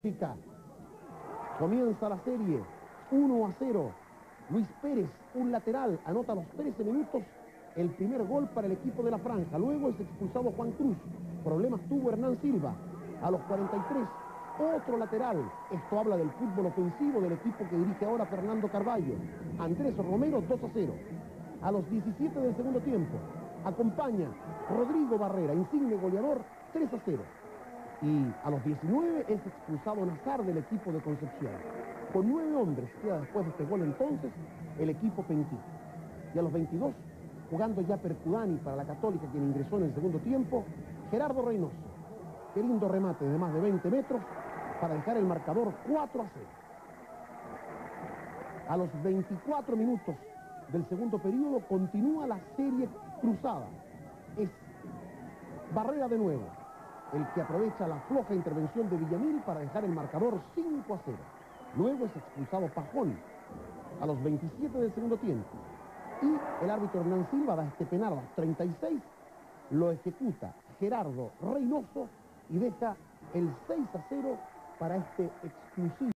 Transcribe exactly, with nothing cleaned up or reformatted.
Chica. Comienza la serie, uno a cero. Luis Pérez, un lateral, anota a los trece minutos el primer gol para el equipo de la Franja. Luego es expulsado Juan Cruz. Problemas tuvo Hernán Silva. A los cuarenta y tres, otro lateral. Esto habla del fútbol ofensivo del equipo que dirige ahora Fernando Carballo. Andrés Romero, dos a cero. A los diecisiete del segundo tiempo, acompaña Rodrigo Barrera, insigne goleador, tres a cero. Y a los diecinueve es expulsado Nazar del equipo de Concepción. Con nueve hombres queda después de este gol entonces el equipo Penquí. Y a los veintidós, jugando ya Percudani para la Católica, quien ingresó en el segundo tiempo, Gerardo Reynoso. Qué lindo remate de más de veinte metros para dejar el marcador cuatro a cero. A los veinticuatro minutos del segundo periodo continúa la serie cruzada. Es Barrera de nuevo el que aprovecha la floja intervención de Villamil para dejar el marcador cinco a cero. Luego es expulsado Pajón a los veintisiete del segundo tiempo. Y el árbitro Hernán Silva da este penal a los treinta y seis. Lo ejecuta Gerardo Reynoso y deja el seis a cero para este exclusivo.